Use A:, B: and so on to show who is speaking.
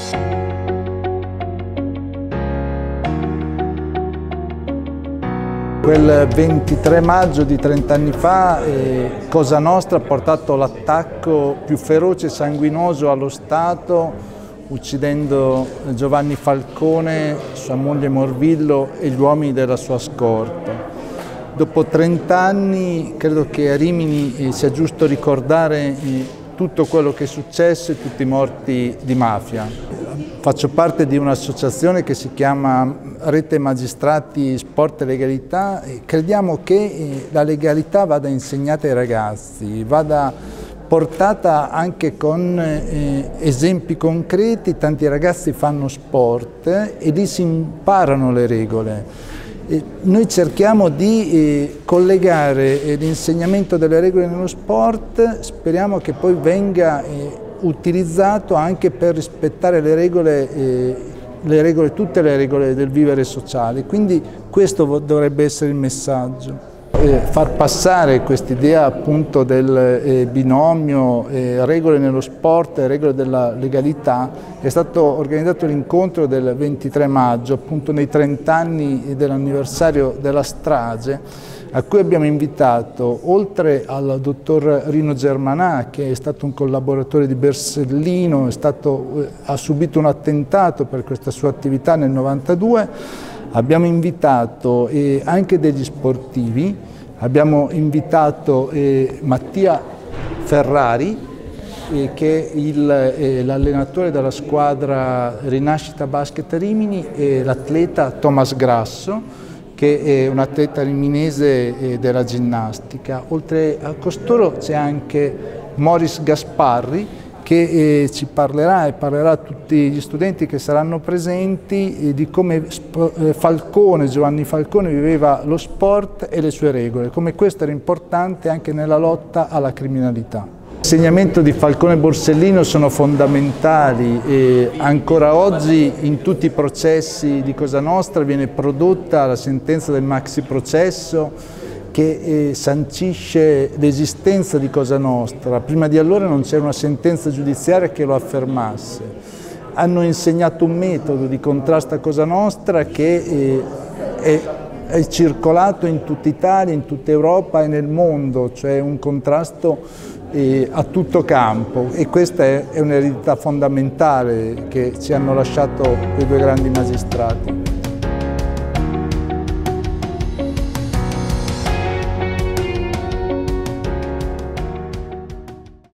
A: Quel 23 maggio di 30 anni fa Cosa Nostra ha portato l'attacco più feroce e sanguinoso allo Stato, uccidendo Giovanni Falcone, sua moglie Morvillo e gli uomini della sua scorta. Dopo 30 anni credo che a Rimini sia giusto ricordare tutto quello che è successo e tutti i morti di mafia. Faccio parte di un'associazione che si chiama Rete Magistrati Sport e Legalità e crediamo che la legalità vada insegnata ai ragazzi, vada portata anche con esempi concreti. Tanti ragazzi fanno sport e lì si imparano le regole. Noi cerchiamo di collegare l'insegnamento delle regole nello sport, speriamo che poi venga utilizzato anche per rispettare le regole, tutte le regole del vivere sociale. Quindi questo dovrebbe essere il messaggio. Far passare quest'idea appunto del binomio regole nello sport e regole della legalità. È stato organizzato l'incontro del 23 maggio, appunto nei 30 anni dell'anniversario della strage, a cui abbiamo invitato, oltre al dottor Rino Germanà, che è stato un collaboratore di Borsellino, ha subito un attentato per questa sua attività nel 92, abbiamo invitato anche degli sportivi, abbiamo invitato Mattia Ferrari, che è l'allenatore della squadra Rinascita Basket Rimini, e l'atleta Thomas Grasso, che è un atleta riminese della ginnastica. Oltre a costoro c'è anche Maurice Gasparri, che ci parlerà e parlerà a tutti gli studenti che saranno presenti di come Giovanni Falcone viveva lo sport e le sue regole, come questo era importante anche nella lotta alla criminalità. L'insegnamento di Falcone e Borsellino sono fondamentali e ancora oggi in tutti i processi di Cosa Nostra viene prodotta la sentenza del maxi processo che sancisce l'esistenza di Cosa Nostra. Prima di allora non c'era una sentenza giudiziaria che lo affermasse. Hanno insegnato un metodo di contrasto a Cosa Nostra che è circolato in tutta Italia, in tutta Europa e nel mondo, cioè un contrasto a tutto campo, e questa è un'eredità fondamentale che ci hanno lasciato quei due grandi magistrati.